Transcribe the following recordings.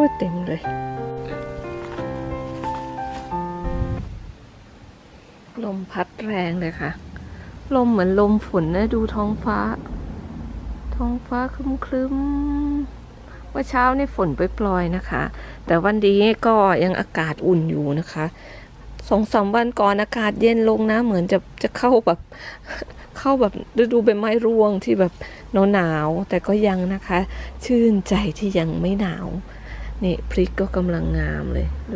เต็มเลยลมพัดแรงเลยค่ะลมเหมือนลมฝนนะดูท้องฟ้าครึ้มๆว่าเช้านี่ฝนปล่อยๆนะคะแต่วันนี้ก็ยังอากาศอุ่นอยู่นะคะ2-3 วันก่อนอากาศเย็นลงนะเหมือนจะเข้าแบบฤดูใบไม้ร่วงที่แบบหนาวแต่ก็ยังนะคะชื่นใจที่ยังไม่หนาวนี่พริกก็กำลังงามเลยดู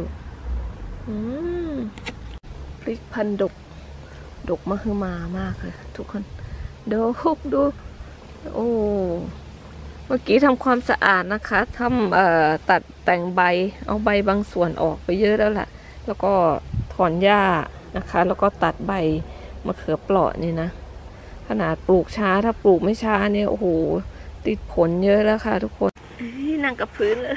พริกพันธุ์ดกมามากเลยทุกคนดูโอ้เมื่อกี้ทำความสะอาดนะคะทำตัดแต่งใบเอาใบบางส่วนออกไปเยอะแล้วแหละแล้วก็ถอนหญ้านะคะแล้วก็ตัดใบมะเขือเปราะนี่นะขนาดปลูกช้าถ้าปลูกไม่ช้าเนี่ยโอ้โหติดผลเยอะแล้วค่ะทุกคนนั่งกับพื้นเลย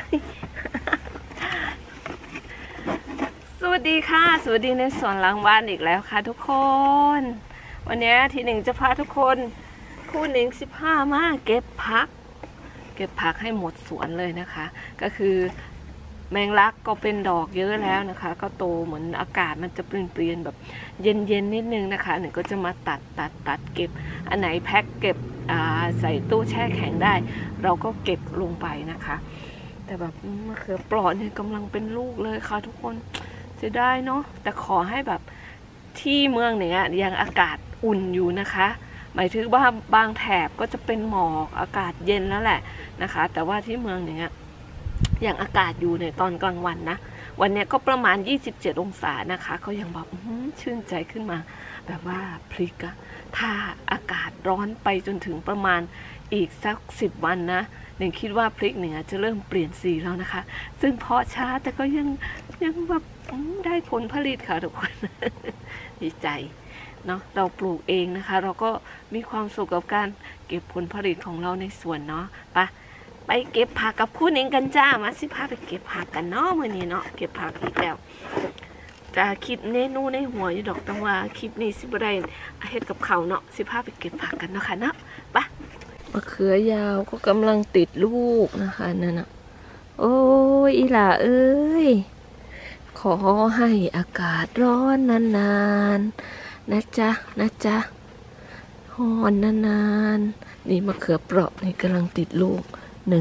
สวัสดีค่ะสวัสดีในสวนหลังบ้านอีกแล้วค่ะทุกคนวันนี้ทีหนึ่งจะพาทุกคนคู่หนึ่ง15มาเก็บผักให้หมดสวนเลยนะคะก็คือแมงลักก็เป็นดอกเยอะแล้วนะคะก็โตเหมือนอากาศมันจะเปลี่ยนแบบเย็นนิดนึงนะคะหนึ่งก็จะมาตัดเก็บอันไหนแพ็คเก็บใส่ตู้แช่แข็งได้เราก็เก็บลงไปนะคะแต่แบบมะเขือเปราะเนี่ยกำลังเป็นลูกเลยค่ะทุกคนเสียดายเนาะแต่ขอให้แบบที่เมืองเนี่ยยังอากาศอุ่นอยู่นะคะหมายถึงว่าบางแถบก็จะเป็นหมอกอากาศเย็นแล้วแหละนะคะแต่ว่าที่เมืองเนี่ยยังอากาศอยู่ในตอนกลางวันนะวันนี้ก็ประมาณ27 องศานะคะก็ยังแบบชื่นใจขึ้นมาแบบว่าพริกอะถ้าอากาศร้อนไปจนถึงประมาณอีกสัก10 วันนะหนึ่งคิดว่าพริกเนี่ยจะเริ่มเปลี่ยนสีแล้วนะคะซึ่งเพาะช้าแต่ก็ยังแบบได้ผลผลิตค่ะทุกคน ดีใจเนาะเราปลูกเองนะคะเราก็มีความสุขกับการเก็บผลผลิตของเราในสวนเนาะไปเก็บผักกับคุณเองกันจ้ามาสิพาไปเก็บผักกันเนาะมื้อนี้เนาะเก็บผักอีกแล้วจะคิดเมนูในหัวอยู่ดอกแต่ว่าคลิปนี้สิบ่ได้เฮ็ดกับเขาเนาะสิพาไปเก็บผักกันเนาะค่ะเนาะไปมะเขือยาวก็กำลังติดลูกนะคะนั่นน่ะโอ้ยอีหล่าเอ้ยขอให้อากาศร้อนนานๆนะจ๊ะฮ้อนนานๆนี่มะเขือเปราะนี่กำลังติดลูก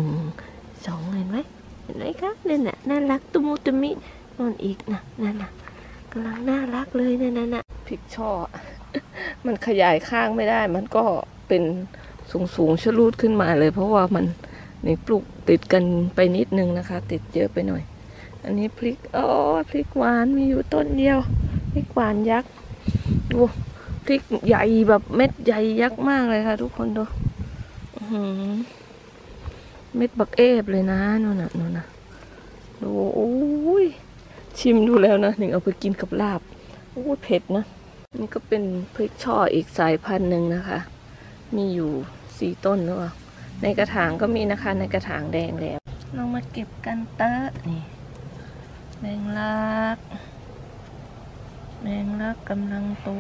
1 2เห็นไหมคะนั่นน่ะน่ารักตุมุตุมินอนอีกนะนั่นน่ะกำลังน่ารักเลยนั่นน่ะพริกช่อ มันขยายข้างไม่ได้มันก็เป็นสูงชะลูดขึ้นมาเลยเพราะว่ามันนี่ปลูกติดกันไปนิดนึงนะคะติดเยอะไปหน่อยอันนี้พริกพริกหวานมีอยู่ต้นเดียวพริกหวานยักษ์ดูพริกใหญ่แบบเม็ดใหญ่ยักษ์มากเลยค่ะทุกคนดูเม็ดบักเอฟเลยนะนู่นน่ะดูโอ้ยชิมดูแล้วนะหนึ่งเอาไปกินกับลาบโอ้เผ็ดนะนี่ก็เป็นพริกช่ออีกสายพันธุ์หนึ่งนะคะมีอยู่4 ต้นหรือเปล่าในกระถางก็มีนะคะในกระถางแดงแล้วเรามาเก็บกันเตอะนี่แมงลักกำลังโต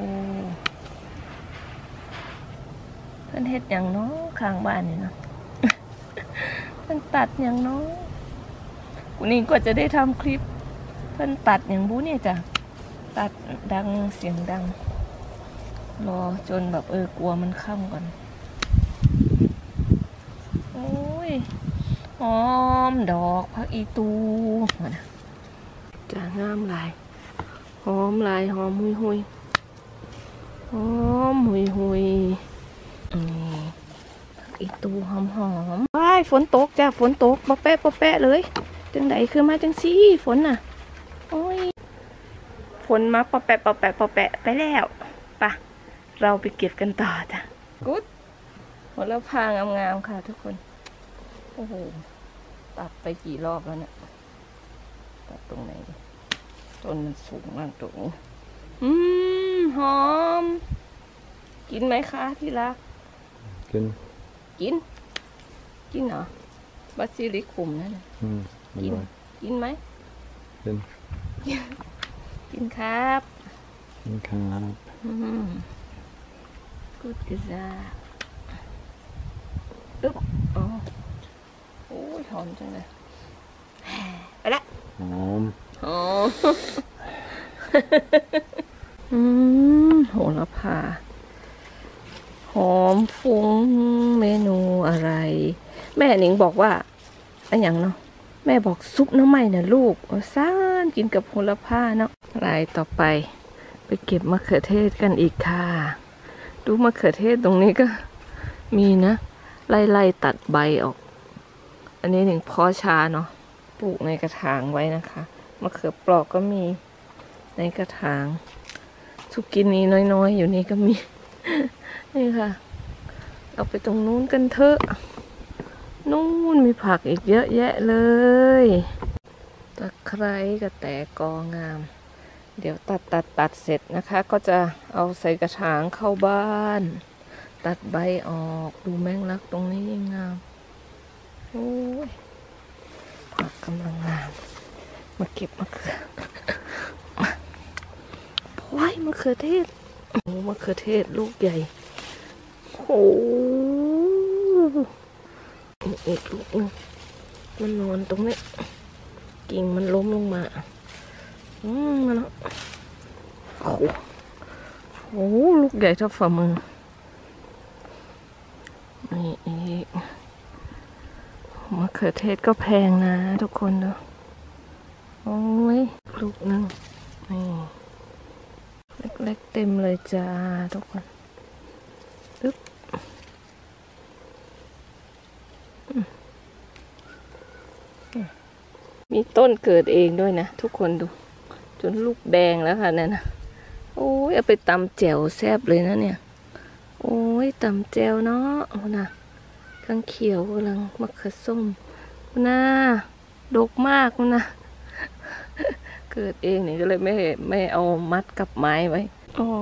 เพิ่นเฮ็ดอย่างน้อข้างบ้านนี่เนาะ เพิ่นตัดอย่างน้อกูนี่ก็จะได้ทำคลิปเพิ่นตัดอย่างบู้เนี่ยจ้ะตัดดังเสียงดังรอจนแบบกลัวมันค่ำก่อนโอ้ยหอมดอกผักอีตูนะจะงามลายหอมลายหอมหุยหอมหุยอีตูหอมว้ายฝนตกจ้ะฝนตกปะแปะเลยจังไดคือมาจังซี่ฝนน่ะโอ้ยฝนมาปะแปะไปแล้วปะเราไปเก็บกันต่อจ้ะกุ๊ดหมดแล้วพางามๆค่ะทุกคนโอ้โหตัดไปกี่รอบแล้วเนี่ยตัดตรงไหนต้นมันสูงมากตรงนี้หอมกินไหมคะที่รักกินเหรอบาซิลิคุมนั่นกินไหมกินครับกูดกซ่าอึ๊บโอ้ยหอมจังเลยละหอมโหระพาหอมฟุ้งเมนูอะไรแม่หนิงบอกว่าอะไรอย่างเนาะแม่บอกซุปน้ำไหม้น่ะลูกซ่านกินกับโหระพาเนาะรายต่อไปไปเก็บมะเขือเทศกันอีกค่ะดูมะเขือเทศตรงนี้ก็มีนะไล่ตัดใบออกอันนี้หนิงเพาะชาเนาะปลูกในกระถางไว้นะคะมะเขือเปราะก็มีในกระถางสุกินีน้อยๆอยู่นี่ก็มี นี่ค่ะเอาไปตรงนู้นกันเถอะนู้นมีผักอีกเยอะแยะเลยตะไคร้กับแตกองามเดี๋ยวตัดเสร็จนะคะ ก็จะเอาใส่กระถางเข้าบ้านตัดใบออกดูแมงลักตรงนี้งามโอ้ยผักกำลังงามมาเก็บมะเขือโอ้ยมะเขือเทศโอ้มะเขือเทศลูกใหญ่โอ้อีกลูกนึงมันนอนตรงนี้กิ่งมันล้มลงมามันโอ้ลูกใหญ่เท่าฝ่ามือนี่อีกมะเขือเทศก็แพงนะทุกคนดูโอ้ยลูกนึงนี่เล็กๆเต็มเลยจ้าทุกคนอึ๊บมีต้นเกิดเองด้วยนะทุกคนดูจนลูกแดงแล้วค่ะนั่นนะโอ้ยเอาไปตำแจ่วแซ่บเลยนะเนี่ยโอ้ยตำแจ่วเนาะนะกำลังเขียวกำลังมะเขือส้มนะดกมากนะเกิดเองนี่ก็เลยไม่เอามัดกับไม้ไว้โอ้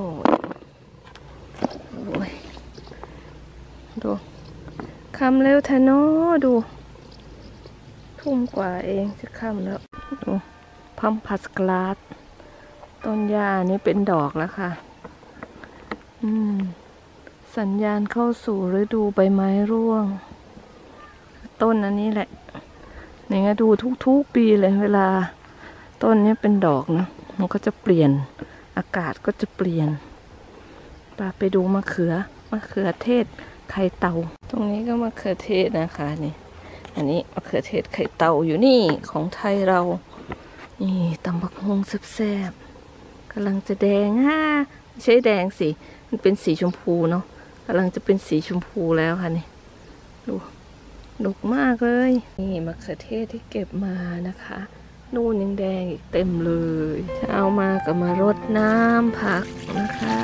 ยดูคำเร็วแทนเนาะดูทุ่มกว่าเองจะค่ำแล้วดูพัมพัสกลาสต้นหญ้านี่เป็นดอกแล้วค่ะสัญญาณเข้าสู่ฤดูใบไม้ร่วงต้นอันนี้แหละนี่ไงดูทุกปีเลยเวลาต้นนี้เป็นดอกนะมันก็จะเปลี่ยนอากาศก็จะเปลี่ยนไปดูมะเขือเทศไข่เต่าตรงนี้ก็มะเขือเทศนะคะนี่อันนี้มะเขือเทศไข่เต่าอยู่นี่ของไทยเรานี่ตำบักฮงแซ่บๆกำลังจะแดงไม่ใช่แดงสิมันเป็นสีชมพูเนาะกำลังจะเป็นสีชมพูแล้วค่ะนี่ดูดกมากเลยนี่มะเขือเทศที่เก็บมานะคะนู่นยังแดงอีกเต็มเลยเช้ามาก็มารดน้ำผักนะคะ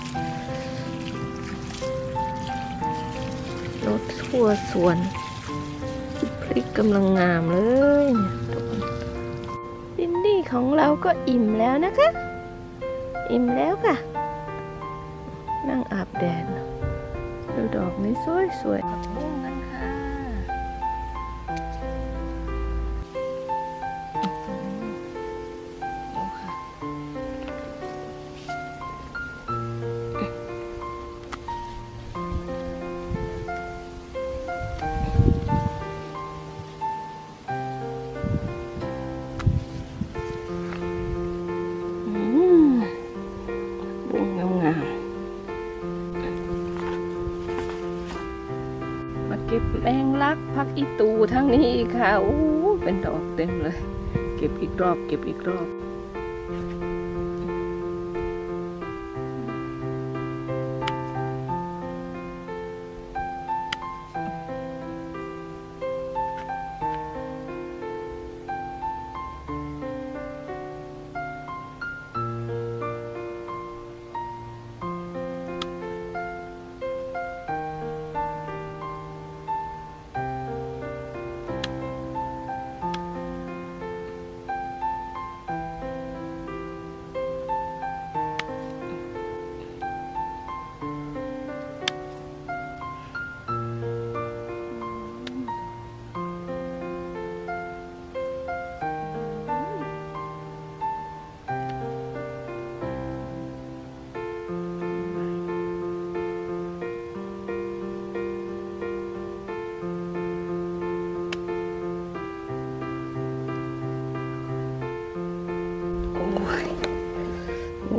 รดทั่วสวนพริกกำลังงามเลยดินดี้ของเราก็อิ่มแล้วนะคะอิ่มแล้วค่ะนั่งอาบแดดดูดอกนี้สวยๆผักบุ้งกันค่ะดูค่ะบุ้งงามมาเก็บแมงลักผักอีตูทั้งนี้ค่ะโอ้เป็นดอกเต็มเลยเก็บอีกรอบ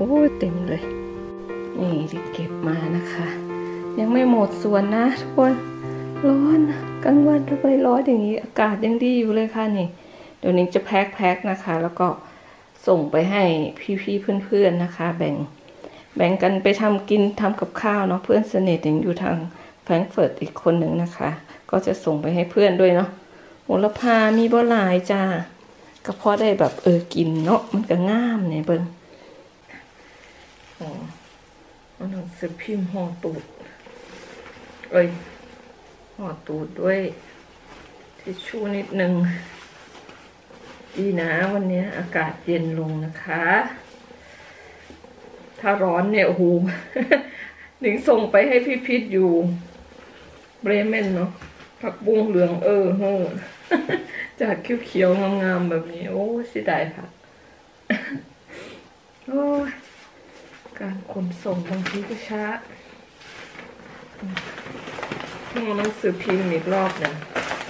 เต็มเลยนี่ที่เก็บมานะคะ ยังไม่หมดส่วนนะทุกคนร้อนกลางวันทำไมร้อนอย่างนี้อากาศยังดีอยู่เลยค่ะนี่เดี๋ยวนี้จะแพ็คนะคะ แล้วก็ส่งไปให้พี่ๆเพื่อนๆนะคะ แบ่งกันไปทำกินทำกับข้าวเนาะเพื่อนสนิทอยู่ทางแฟรงก์เฟิร์ตอีกคนหนึ่งนะคะ ก็จะส่งไปให้เพื่อนด้วยเนาะโหระพามีบ่หลายจ้าก็พอได้แบบกินเนาะมันก็งามเนี่ยเบิ่งอ๋อหนังสือพิมพ์ห่อตูดห่อตูดด้วยทิชชู่นิดนึงดีนะวันนี้อากาศเย็นลงนะคะ ถ้าร้อนเนี่ยโอ้โหหนิงส่งไปให้พี่พิษอยู่เบรเมนเนาะผักบุ้งเหลืองจากเขียวๆงามๆแบบนี้โอ้เสียดายค่ะโอ้การขนส่งบางทีก็ช้าต้องเอาหนังสือพิมพ์อีกรอบหนึ่ง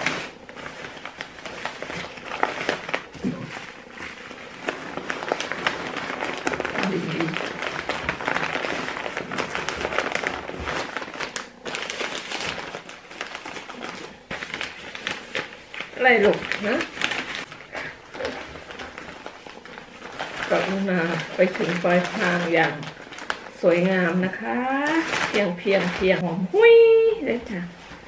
อะไรลูกนะกรุณาไปถึงปลายทางอย่างสวยงามนะคะเพียงหอมหุ้ยเลยจ้ะ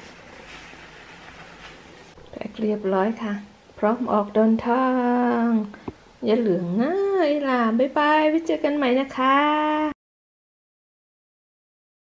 แพ็คเรียบร้อยค่ะพร้อมออกเดินทางอย่าเหลืองนะไอ้ล่ะบ๊ายบายไว้เจอกันใหม่นะคะ